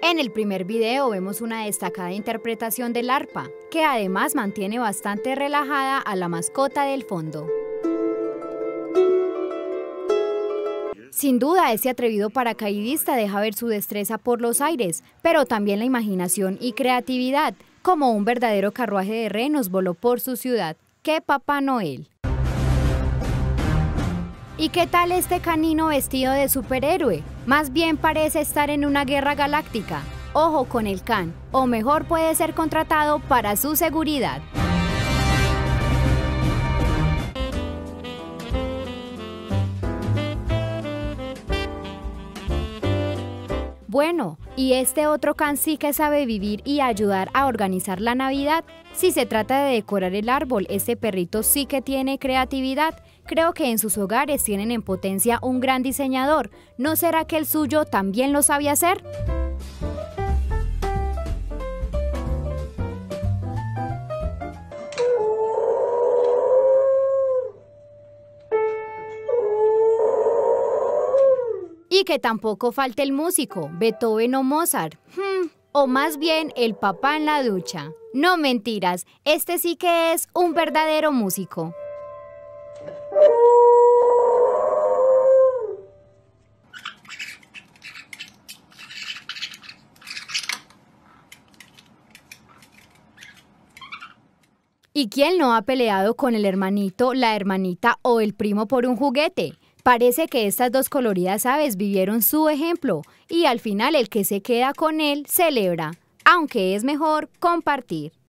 En el primer video vemos una destacada interpretación del arpa, que además mantiene bastante relajada a la mascota del fondo. Sin duda, este atrevido paracaidista deja ver su destreza por los aires, pero también la imaginación y creatividad, como un verdadero carruaje de renos voló por su ciudad. ¡Qué Papá Noel! ¿Y qué tal este canino vestido de superhéroe? Más bien parece estar en una guerra galáctica. Ojo con el can, o mejor puede ser contratado para su seguridad. Bueno, ¿y este otro can sí que sabe vivir y ayudar a organizar la Navidad? Si se trata de decorar el árbol, este perrito sí que tiene creatividad. Creo que en sus hogares tienen en potencia un gran diseñador. ¿No será que el suyo también lo sabe hacer? Y que tampoco falte el músico, Beethoven o Mozart. O más bien el papá en la ducha. No mentiras, este sí que es un verdadero músico. ¿Y quién no ha peleado con el hermanito, la hermanita o el primo por un juguete? Parece que estas dos coloridas aves vivieron su ejemplo y al final el que se queda con él celebra, aunque es mejor compartir.